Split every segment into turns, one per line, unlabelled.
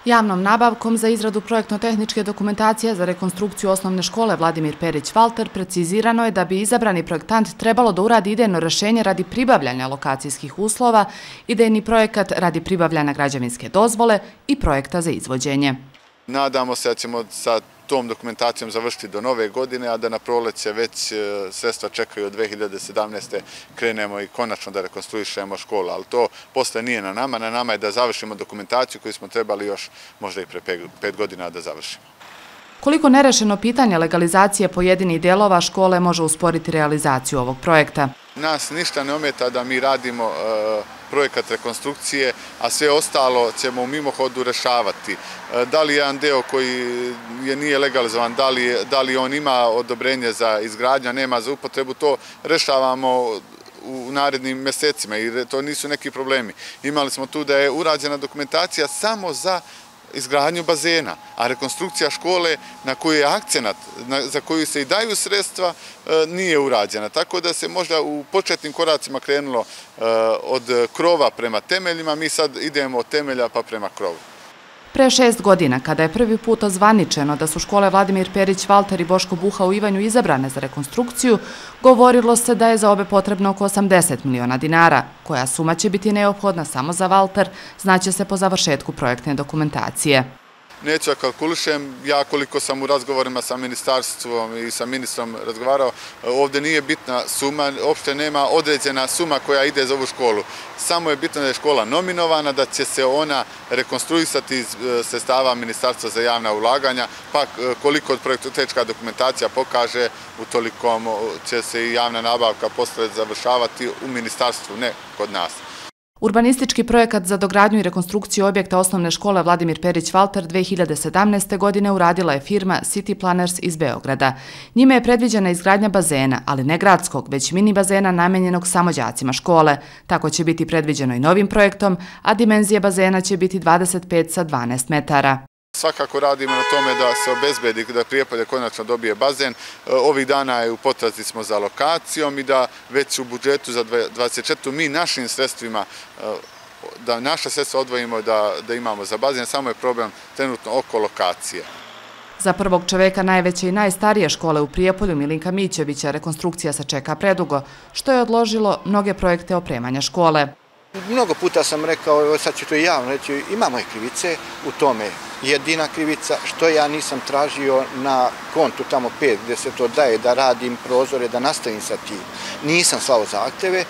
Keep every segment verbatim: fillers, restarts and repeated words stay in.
Javnom nabavkom za izradu projektno-tehničke dokumentacije za rekonstrukciju osnovne škole Vladimir Perić-Valter precizirano je da bi izabrani projektant trebalo da uradi idejno rešenje radi pribavljanja lokacijskih uslova, idejni projekat radi pribavljanja građevinske dozvole i projekta za izvođenje.
Nadamo se da ćemo sa tom dokumentacijom završiti do nove godine, a da na proleće već sredstva čekaju od dve hiljade sedamnaeste. krenemo i konačno da rekonstruišemo školu, ali to posle nije na nama. Na nama je da završimo dokumentaciju koju smo trebali još možda i pre pet godina da završimo.
Koliko nerešeno pitanje legalizacije pojedinih delova škole može usporiti realizaciju ovog projekta?
Nas ništa ne ometa da mi radimo projekat rekonstrukcije, a sve ostalo ćemo u mimohodu rešavati. Da li jedan deo koji nije legalizovan, da li on ima odobrenje za izgradnju, nema za upotrebu, to rešavamo u narednim mesecima i to nisu neki problemi. Imali smo tu da je urađena dokumentacija samo za izgradnju bazena, a rekonstrukcija škole na koju je akcenat, za koju se i daju sredstva, nije urađena. Tako da se možda u početnim koracima krenulo od krova prema temeljima, mi sad idemo od temelja pa prema krovu.
Pre šest godina, kada je prvi put ozvaničeno da su škole Vladimir Perić-Valter i Boško Buha u Ivanju izabrane za rekonstrukciju, govorilo se da je za obe potrebno oko osamdeset miliona dinara. Koja suma će biti neophodna samo za Valter, znaće se po završetku projektne dokumentacije.
Neću da kalkulišem, ja koliko sam u razgovorima sa ministarstvom i sa ministrom razgovarao, ovdje nije bitna suma, uopšte nema određena suma koja ide za ovu školu. Samo je bitno da je škola nominovana, da će se ona rekonstruisati iz sredstava Ministarstva za javna ulaganja, pa koliko projektno-tehnička dokumentacija pokaže, utoliko će se i javna nabavka posle završavati u ministarstvu, ne kod nas.
Urbanistički projekat za dogradnju i rekonstrukciju objekta osnovne škole Vladimir Perić-Valter dve hiljade sedamnaeste. godine uradila je firma City Planners iz Beograda. Njime je predviđena izgradnja bazena, ali ne gradskog, već mini bazena namenjenog samo đacima škole. Tako će biti predviđeno i novim projektom, a dimenzije bazena će biti dvadeset pet sa dvanaest metara.
Svakako radimo na tome da se obezbedi da Prijepolje konačno dobije bazen. Ovih dana je u potrazi smo za lokacijom i da već u budžetu za dvadeset četvrtu. mi našim sredstvima, da naša sredstva odvojimo da imamo za bazen, samo je problem trenutno oko lokacije.
Za prvog čoveka najveće i najstarije škole u Prijepolju, Milinka Mićevića, rekonstrukcija se čeka predugo, što je odložilo mnoge projekte opremanja škole.
Mnogo puta sam rekao, sad ću to i javno reći, imamo i krivice u tome. Jedina krivica što ja nisam tražio na kontu tamo pet gdje se to daje da radim prozore, da nastavim sa tim. Nisam slao zahteve.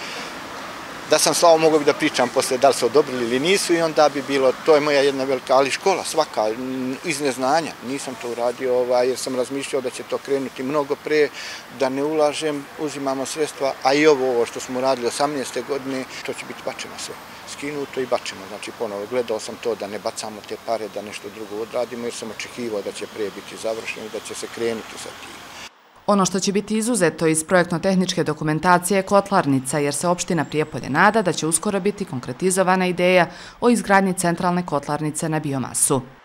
Da sam slao, mogu bi da pričam posle da li se odobrili ili nisu i onda bi bilo, to je moja jedna velika, ali škola svaka, iz neznanja. Nisam to uradio jer sam razmišljao da će to krenuti mnogo pre, da ne ulažem, uzimamo sredstva, a i ovo što smo uradili osamnaeste. godine, to će biti bačeno sve. Skinuto i bačeno, znači ponovo gledao sam to da ne bacamo te pare, da nešto drugo odradimo jer sam očekivao da će pre biti završeno i da će se krenuti sa tim.
Ono što će biti izuzeto iz projektno-tehničke dokumentacije je kotlarnica, jer se opština Prijepolje nada da će uskoro biti konkretizovana ideja o izgradnji centralne kotlarnice na biomasu.